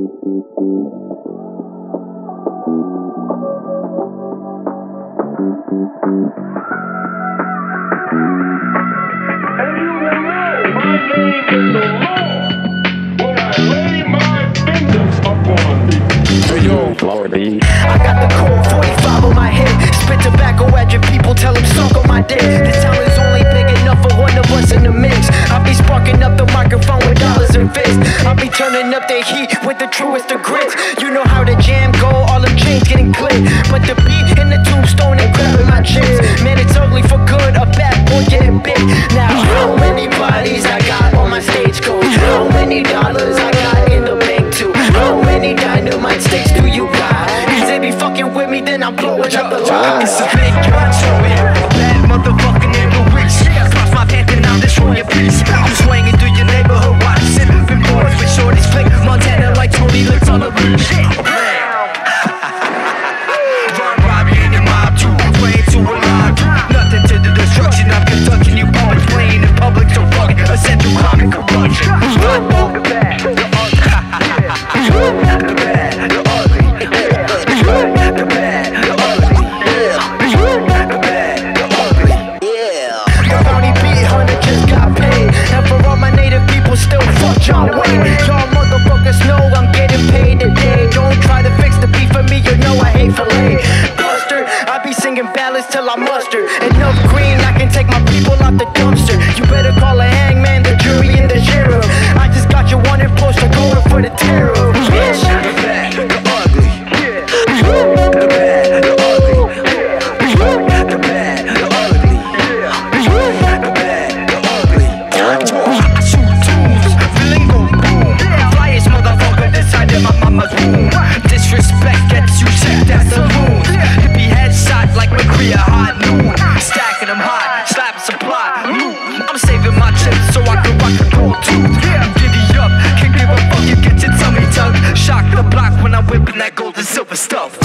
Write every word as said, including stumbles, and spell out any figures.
I got the Colt forty-five on my head, spit tobacco at your people, tell them suck on my dick. This town is only big enough for one of us in the mix. I be sparking up the microphone with dollars and fists. I be turning up the heat with the truest of grits. You know how the jam go, all them chains getting clipped, but the beat in the tombstone ain't grabbing my chips. Man, it's ugly for good, a bad boy getting big. Now how many bodies I got on my stagecoach? How many dollars I got in the bank too? How many dynamite sticks do you got? Cause they be fucking with me, then I'm blowing up the line. It's a big macho here, a bad motherfucking nigga rich. Cross my path and I'm destroying your peace. I'm swinging through your neighborhood, watching been boys with shorties flick Montana like Tony licks on the beach. Run, Robbie and your mob too, playing to a live too. Nothing to the destruction of Kentucky, you public playing in public, so fuck it. Essential crime and corruption. The bad, the ugly, the bad, the ugly. The bad, the ugly, yeah. The bad, the ugly, yeah. The bounty beat hunter just got paid, and for all my native people still fuck John Wayne. Y'all motherfuckers know I'm getting paid today. Don't try to fix the beef for me, you know I hate filet. Buster, I be singing ballads till I muster enough green, I can take my people out the dumpster. You better call a hangman, the jury, and the sheriff. I just got your wanted poster going for the terror. Bitch. The bad, the ugly, yeah. The bad, the ugly, yeah. The bad, the ugly, yeah. The bad, the ugly. I shoot tunes, feeling boom boom. Flyest motherfucker inside of my mama's womb. Disrespect gets you checked at the wounds. Hippie headshot like Kuriiila high noon. Stacking them high, slap supply. I'm saving my chips so I can rock a gold tooth. Giddy up, can't give a fuck, you get your tummy tucked. Shock the block when I'm whipping that gold and silver stuff.